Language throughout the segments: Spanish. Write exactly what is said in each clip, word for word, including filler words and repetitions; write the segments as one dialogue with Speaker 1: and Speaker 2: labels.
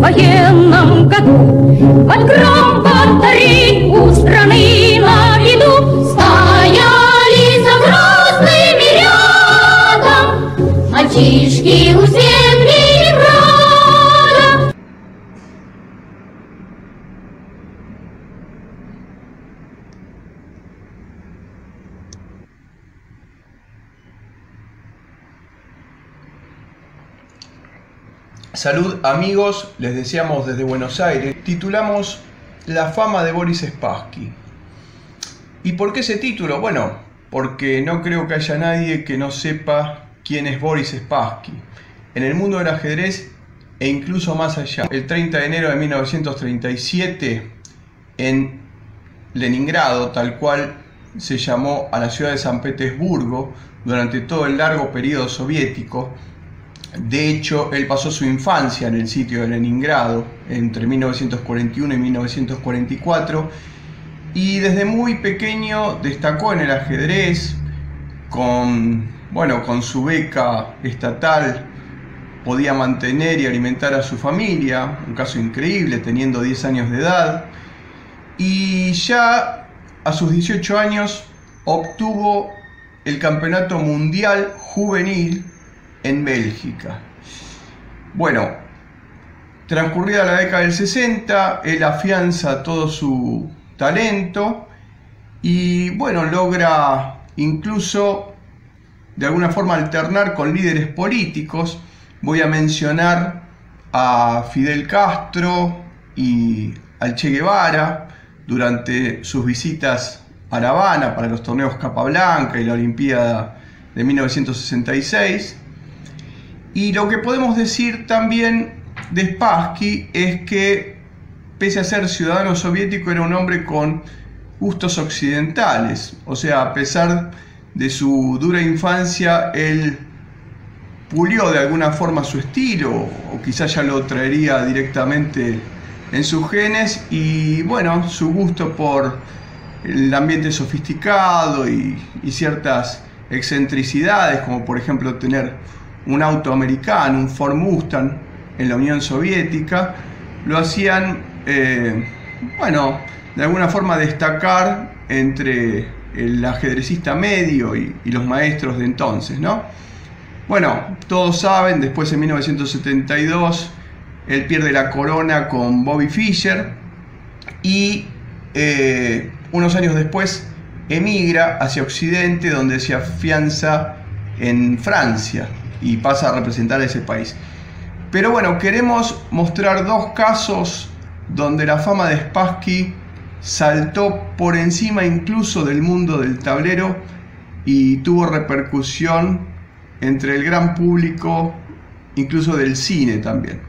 Speaker 1: военном году. Под гром батарей у страны на виду стояли за грозными рядом мальчишки у стен Ленинграда.
Speaker 2: Salud amigos, les deseamos desde Buenos Aires. Titulamos La fama de Boris Spassky. ¿Y por qué ese título? Bueno, porque no creo que haya nadie que no sepa quién es Boris Spassky en el mundo del ajedrez e incluso más allá. El treinta de enero de mil novecientos treinta y siete en Leningrado, tal cual se llamó a la ciudad de San Petersburgo durante todo el largo periodo soviético. De hecho, él pasó su infancia en el sitio de Leningrado entre mil novecientos cuarenta y uno y mil novecientos cuarenta y cuatro, y desde muy pequeño destacó en el ajedrez. Con, bueno, con su beca estatal podía mantener y alimentar a su familia, un caso increíble teniendo diez años de edad, y ya a sus dieciocho años obtuvo el campeonato mundial juvenil en Bélgica. Bueno, transcurrida la década del sesenta, él afianza todo su talento y bueno, logra incluso de alguna forma alternar con líderes políticos. Voy a mencionar a Fidel Castro y al Che Guevara durante sus visitas a La Habana para los torneos Capablanca y la Olimpiada de mil novecientos sesenta y seis. Y lo que podemos decir también de Spassky es que, pese a ser ciudadano soviético, era un hombre con gustos occidentales. O sea, a pesar de su dura infancia, él pulió de alguna forma su estilo, o quizás ya lo traería directamente en sus genes, y bueno, su gusto por el ambiente sofisticado y, y ciertas excentricidades, como por ejemplo tener un auto americano, un Ford Mustang en la Unión Soviética, lo hacían, eh, bueno, de alguna forma destacar entre el ajedrecista medio y, y los maestros de entonces, ¿no? Bueno, todos saben, después en mil novecientos setenta y dos, él pierde la corona con Bobby Fischer y eh, unos años después emigra hacia Occidente, donde se afianza en Francia y pasa a representar a ese país. Pero bueno, queremos mostrar dos casos donde la fama de Spassky saltó por encima incluso del mundo del tablero y tuvo repercusión entre el gran público, incluso del cine también.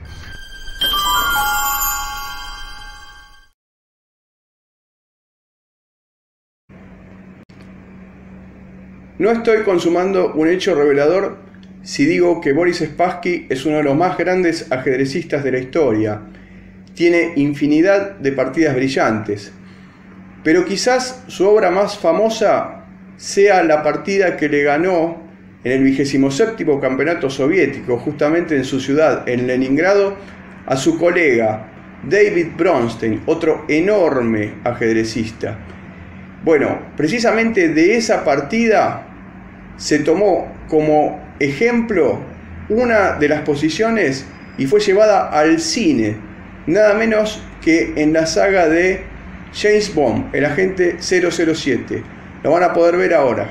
Speaker 2: No estoy consumando un hecho revelador si digo que Boris Spassky es uno de los más grandes ajedrecistas de la historia. Tiene infinidad de partidas brillantes, pero quizás su obra más famosa sea la partida que le ganó en el vigésimo séptimo campeonato soviético, justamente en su ciudad, en Leningrado, a su colega David Bronstein, otro enorme ajedrecista. Bueno, precisamente de esa partida se tomó como ejemplo una de las posiciones y fue llevada al cine, nada menos que en la saga de James Bond, el agente cero cero siete. Lo van a poder ver ahora.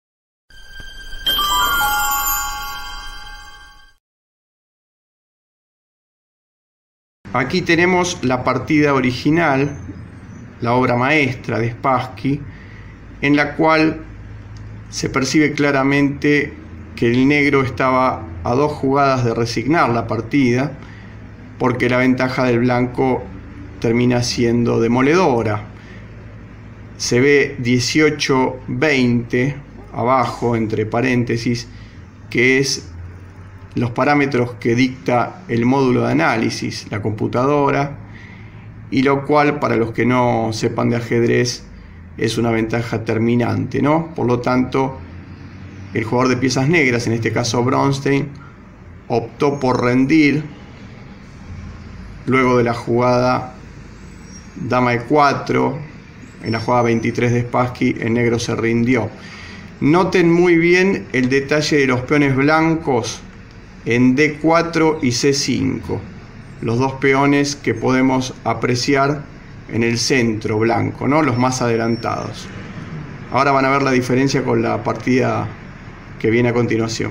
Speaker 2: Aquí tenemos la partida original, la obra maestra de Spassky, en la cual se percibe claramente que el negro estaba a dos jugadas de resignar la partida, porque la ventaja del blanco termina siendo demoledora. Se ve dieciocho veinte abajo, entre paréntesis, que es los parámetros que dicta el módulo de análisis, la computadora, y lo cual, para los que no sepan de ajedrez, es una ventaja terminante, ¿no? Por lo tanto, el jugador de piezas negras, en este caso Bronstein, optó por rendir luego de la jugada dama e cuatro, en la jugada veintitrés de Spassky, el negro se rindió. Noten muy bien el detalle de los peones blancos en de cuatro y ce cinco, los dos peones que podemos apreciar en el centro blanco, ¿no? Los más adelantados. Ahora van a ver la diferencia con la partida que viene a continuación.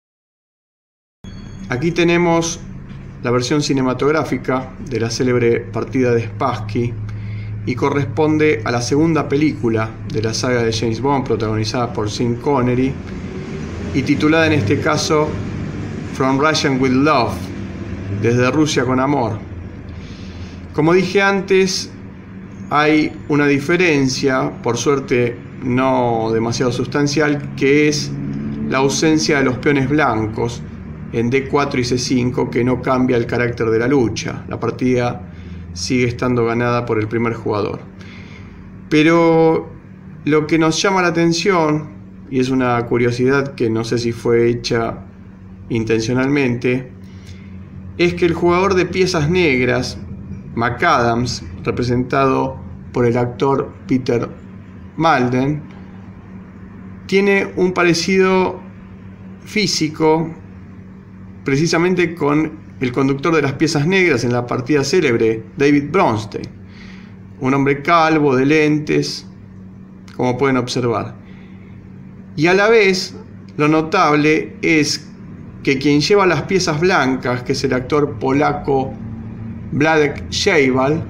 Speaker 2: Aquí tenemos la versión cinematográfica de la célebre partida de Spassky y corresponde a la segunda película de la saga de James Bond, protagonizada por Sean Connery y titulada en este caso From Russia with Love, desde Rusia con amor. Como dije antes, hay una diferencia, por suerte no demasiado sustancial, que es la ausencia de los peones blancos en de cuatro y ce cinco, que no cambia el carácter de la lucha. La partida sigue estando ganada por el primer jugador. Pero lo que nos llama la atención, y es una curiosidad que no sé si fue hecha intencionalmente, es que el jugador de piezas negras, McAdams, representado por el actor Peter Malden, tiene un parecido físico precisamente con el conductor de las piezas negras en la partida célebre, David Bronstein, un hombre calvo, de lentes, como pueden observar. Y a la vez, lo notable es que quien lleva las piezas blancas, que es el actor polaco Wladek Szejbal,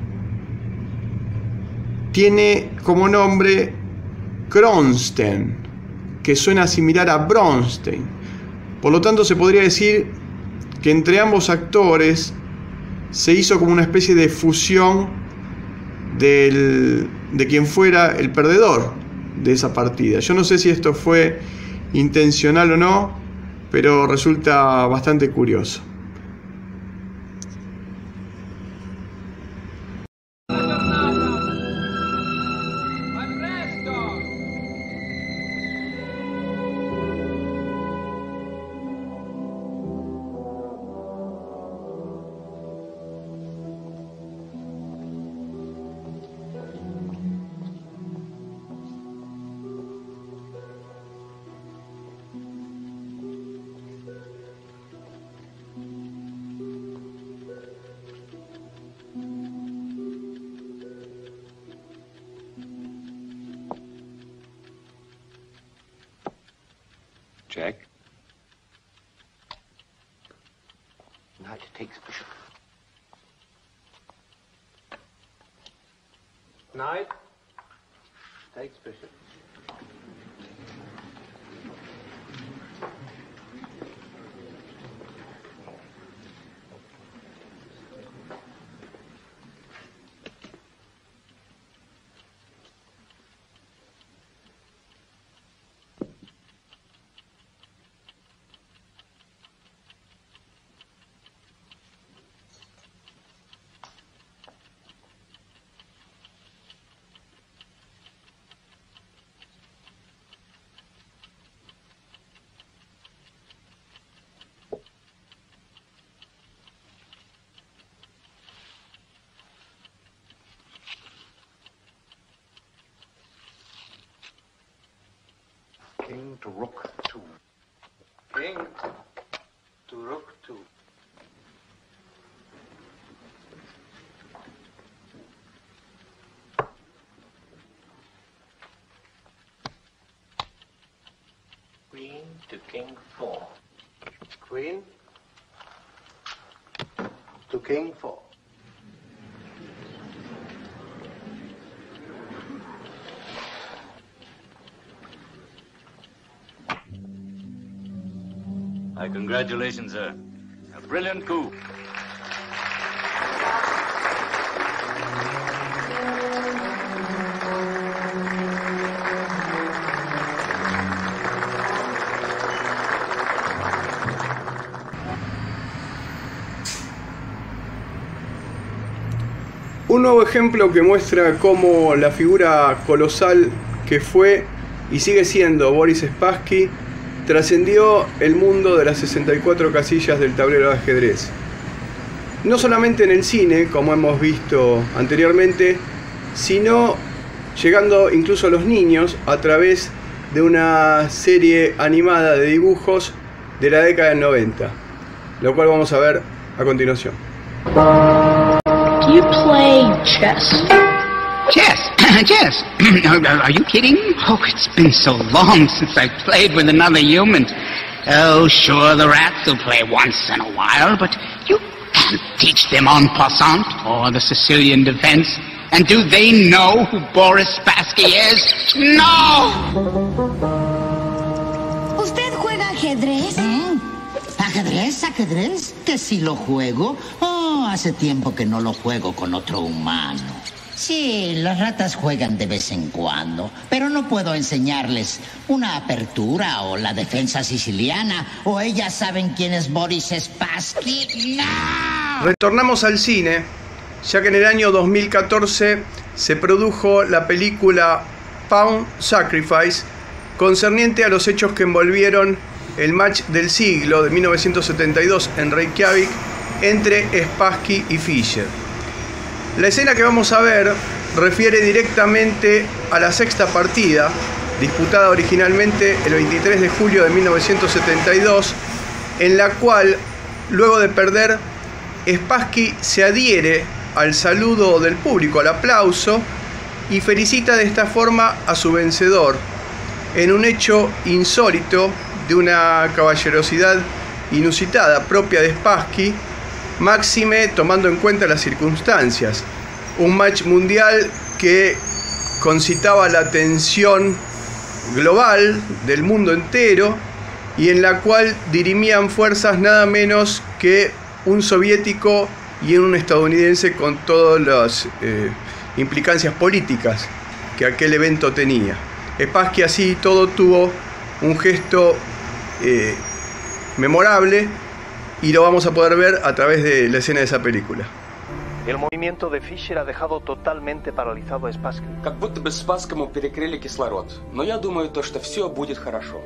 Speaker 2: tiene como nombre Kronstein, que suena similar a Bronstein. Por lo tanto, se podría decir que entre ambos actores se hizo como una especie de fusión del, de quien fuera el perdedor de esa partida. Yo no sé si esto fue intencional o no, pero resulta bastante curioso.
Speaker 3: Check.
Speaker 4: Knight takes bishop. Knight takes bishop. King to rook two. King to rook two. Queen to king four. Queen to king four.
Speaker 3: My congratulations, sir. A brilliant coup.
Speaker 2: Un nuevo ejemplo que muestra cómo la figura colosal que fue y sigue siendo Boris Spassky trascendió el mundo de las sesenta y cuatro casillas del tablero de ajedrez. no solamente en el cine, como hemos visto anteriormente, sino llegando incluso a los niños a través de una serie animada de dibujos de la década del noventa, lo cual vamos a ver a continuación.
Speaker 5: Do you play chess?
Speaker 6: Chess? Chess? Are you kidding? Oh, it's been so long since I played with another human. Oh, sure, the rats will play once in a while, but you can't teach them en passant or the Sicilian defense. And do they know who Boris Spassky is? No!
Speaker 7: ¿Usted juega ajedrez?
Speaker 8: ¿Mm? ¿Ajedrez? ¿Ajedrez? ¿Que si lo juego? Oh, hace tiempo que no lo juego con otro humano. Sí, las ratas juegan de vez en cuando, pero no puedo enseñarles una apertura o la defensa siciliana, o ellas saben quién es Boris Spassky. ¡No!
Speaker 2: Retornamos al cine, ya que en el año dos mil catorce se produjo la película Pawn Sacrifice, concerniente a los hechos que envolvieron el match del siglo de mil novecientos setenta y dos en Reykjavik entre Spassky y Fischer. La escena que vamos a ver refiere directamente a la sexta partida, disputada originalmente el veintitrés de julio de mil novecientos setenta y dos, en la cual, luego de perder, Spassky se adhiere al saludo del público, al aplauso, y felicita de esta forma a su vencedor, en un hecho insólito de una caballerosidad inusitada propia de Spassky, máxime tomando en cuenta las circunstancias. Un match mundial que concitaba la atención global del mundo entero y en la cual dirimían fuerzas nada menos que un soviético y un estadounidense, con todas las eh, implicancias políticas que aquel evento tenía. Spassky así todo tuvo un gesto eh, memorable, y lo vamos a poder ver a través de la escena de esa película.
Speaker 9: El movimiento de Fischer ha dejado totalmente paralizado a Spassky.
Speaker 10: Как будто бы Спасскому перекрыли кислород. Но я думаю, то, что все будет хорошо.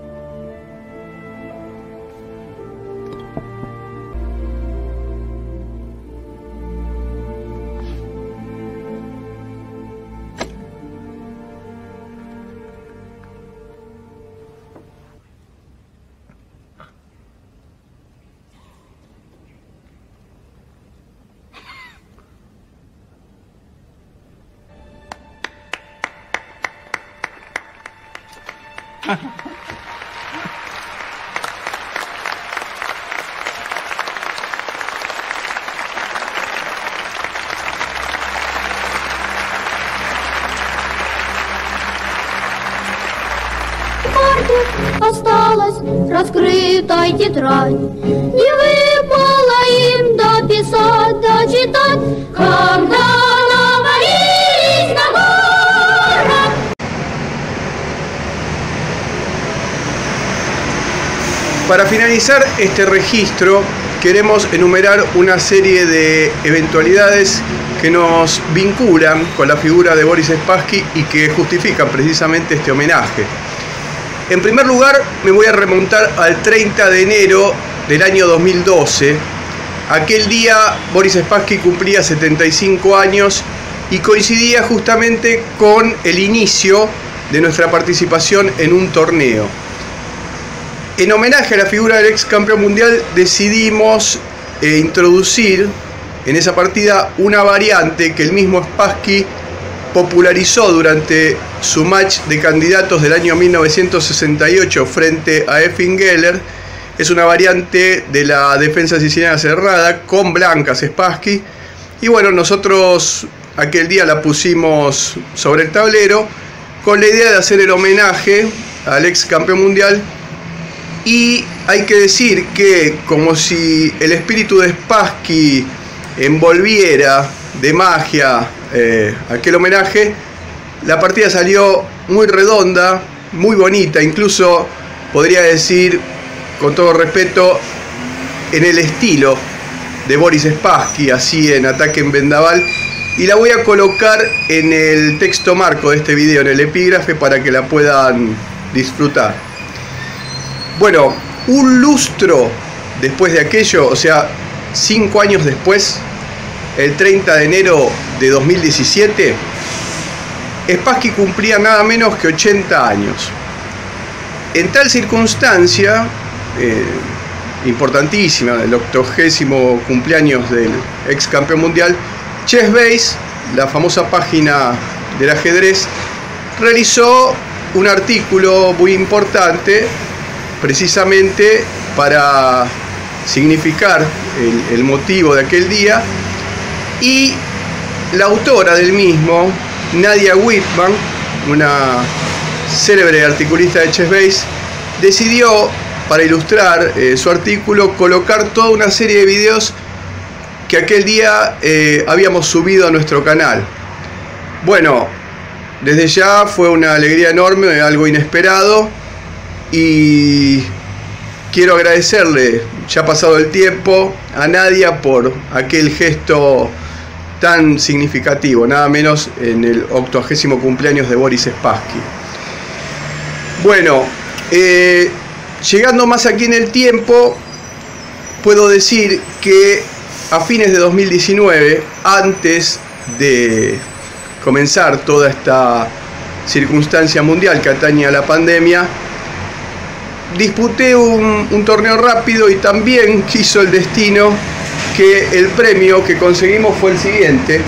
Speaker 1: Осталась раскрытой тетрадь, не выпало им дописать, дочитать, когда навалились на город.
Speaker 2: Para finalizar este registro, queremos enumerar una serie de eventualidades que nos vinculan con la figura de Boris Spassky y que justifican precisamente este homenaje. En primer lugar, me voy a remontar al treinta de enero del año dos mil doce. Aquel día Boris Spassky cumplía setenta y cinco años y coincidía justamente con el inicio de nuestra participación en un torneo. En homenaje a la figura del ex campeón mundial, decidimos eh, introducir en esa partida una variante que el mismo Spassky popularizó durante su match de candidatos del año mil novecientos sesenta y ocho frente a Efim Geller. Es una variante de la defensa siciliana cerrada con blancas Spassky, y bueno, nosotros aquel día la pusimos sobre el tablero con la idea de hacer el homenaje al ex campeón mundial. Y hay que decir que, como si el espíritu de Spassky envolviera de magia eh, aquel homenaje, la partida salió muy redonda, muy bonita, incluso podría decir, con todo respeto, en el estilo de Boris Spassky, así en Ataque en Vendaval, y la voy a colocar en el texto marco de este video, en el epígrafe, para que la puedan disfrutar. Bueno, un lustro después de aquello, o sea, cinco años después, el treinta de enero de dos mil diecisiete, Spassky cumplía nada menos que ochenta años. En tal circunstancia, eh, importantísima, el octogésimo cumpleaños del ex campeón mundial, Chessbase, la famosa página del ajedrez, realizó un artículo muy importante precisamente para significar el, el motivo de aquel día, y la autora del mismo, Nadia Whitman, una célebre articulista de Chessbase, decidió, para ilustrar eh, su artículo, colocar toda una serie de videos que aquel día eh, habíamos subido a nuestro canal. Bueno, desde ya fue una alegría enorme, algo inesperado, y quiero agradecerle, ya ha pasado el tiempo, a Nadia por aquel gesto tan significativo, nada menos en el octogésimo cumpleaños de Boris Spassky. Bueno, eh, llegando más aquí en el tiempo, puedo decir que a fines de dos mil diecinueve, antes de comenzar toda esta circunstancia mundial que atañe a la pandemia, disputé un, un torneo rápido, y también quiso el destino que el premio que conseguimos fue el siguiente: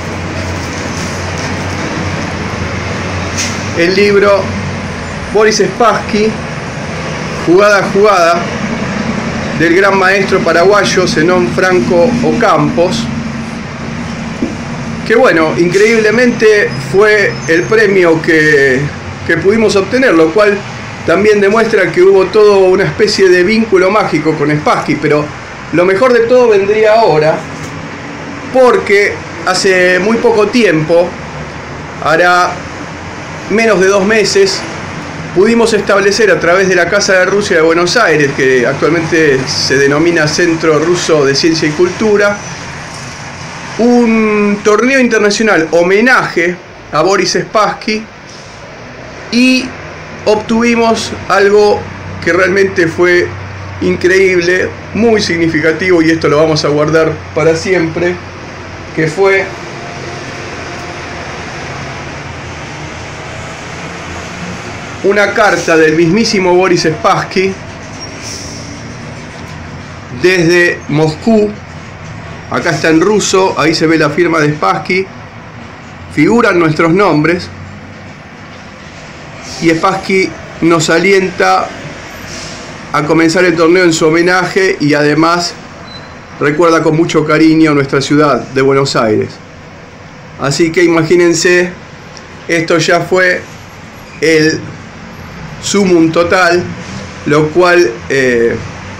Speaker 2: el libro Boris Spassky, jugada a jugada, del gran maestro paraguayo Zenón Franco Ocampos, que bueno, increíblemente fue el premio que, que pudimos obtener, lo cual también demuestra que hubo todo una especie de vínculo mágico con Spassky. Pero lo mejor de todo vendría ahora, porque hace muy poco tiempo, hará menos de dos meses, pudimos establecer a través de la Casa de Rusia de Buenos Aires, que actualmente se denomina Centro Ruso de Ciencia y Cultura, un torneo internacional homenaje a Boris Spassky, y obtuvimos algo que realmente fue increíble, muy significativo, y esto lo vamos a guardar para siempre, que fue una carta del mismísimo Boris Spassky desde Moscú. Acá está en ruso, ahí se ve la firma de Spassky, figuran nuestros nombres, y Spassky nos alienta a comenzar el torneo en su homenaje, y además recuerda con mucho cariño nuestra ciudad de Buenos Aires. Así que imagínense, esto ya fue el sumum total, lo cual eh,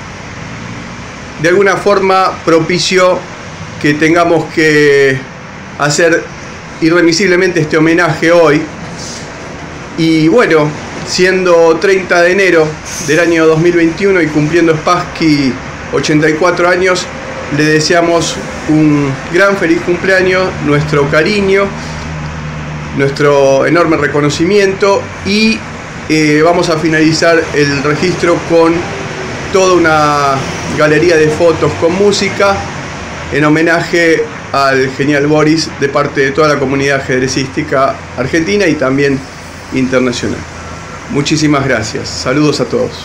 Speaker 2: de alguna forma propició que tengamos que hacer irremisiblemente este homenaje hoy. Y bueno, siendo treinta de enero del año dos mil veintiuno y cumpliendo Spassky ochenta y cuatro años, le deseamos un gran feliz cumpleaños, nuestro cariño, nuestro enorme reconocimiento, y eh, vamos a finalizar el registro con toda una galería de fotos con música en homenaje al genial Boris, de parte de toda la comunidad ajedrecística argentina y también internacional. Muchísimas gracias. Saludos a todos.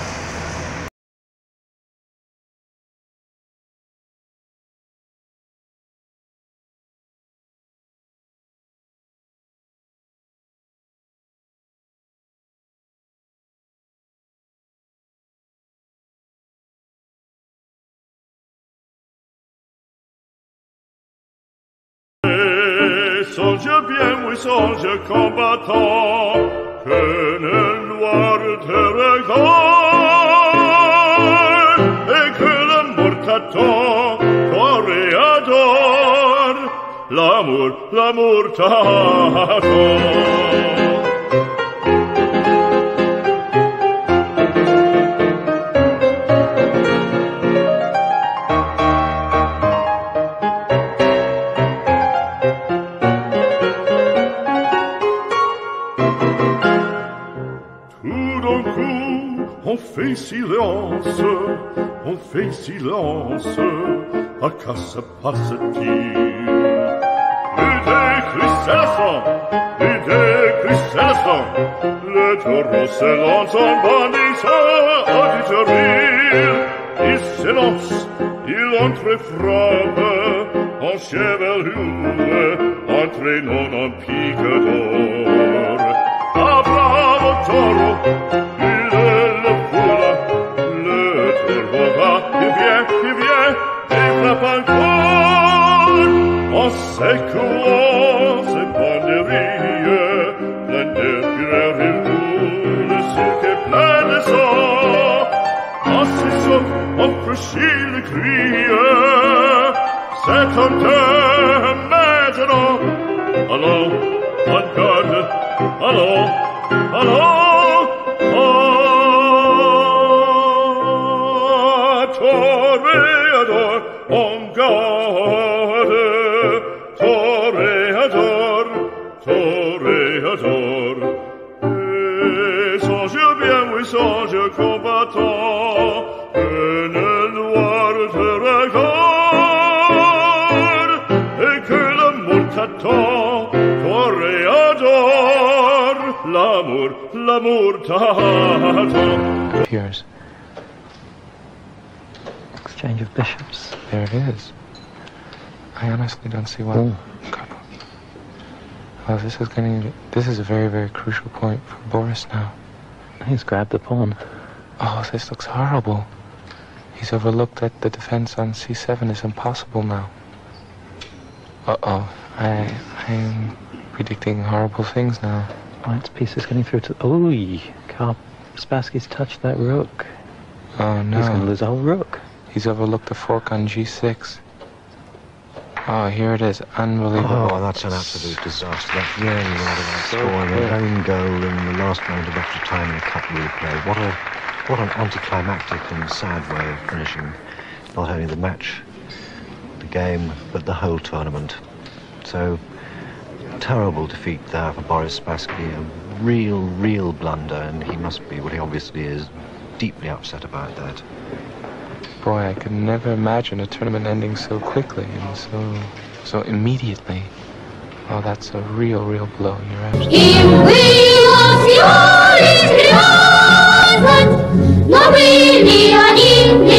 Speaker 11: Songe bien, oui, songe combattant, que nul noir te regarde, et que l'amour t'attend, toréador, l'amour, l'amour t'attend. fait silence, on fait silence, à quoi se passe-t-il? L'idée Chrysélson, l'idée Chrysélson, le taureau se lance en bandissant auditorie. Il s'élance, il entre et frappe, en chevelure, entraînant un pic d'or. Ah, bravo taureau, il le foule, le taureau va, il vient, il vient, et frappe encore. En secouant ses banderilles, plein de fureur il roule, sur que plein de sang. En ses on franchit le cri, c'est comme de maintenant. Allons, en garde, allons, allons, ah, toréador, en garde, toréador, toréador. Et songe bien, oui, songe combattant, que le noir te regarde, et que l'amour t'attend, toréador, l'amour, l'amour t'attend.
Speaker 12: Here's exchange of bishops. There it is. I honestly don't see why. Oh. Well, this is getting. This is a very, very crucial point for Boris now. He's grabbed the pawn. Oh, this looks horrible. He's overlooked that the defense on c seven is impossible now. Uh-oh. I, I'm predicting horrible things now. White's piece is getting through to... Oh, Karl Spassky's touched that rook. Oh, no. He's going to lose a whole rook. He's overlooked the fork on g six. Oh, here it is. Unbelievable.
Speaker 13: Oh, that's an absolute disaster. That's really rather like scoring an own goal in the last moment of extra time in a cup replay. What a... What an anticlimactic and sad way of finishing not only the match, the game, but the whole tournament. So, terrible defeat there for Boris Spassky, a real, real blunder, and he must be, what he obviously is, deeply upset about that.
Speaker 12: Boy, I could never imagine a tournament ending so quickly and so, so immediately. Oh, that's a real, real blow. You're absolutely
Speaker 1: right.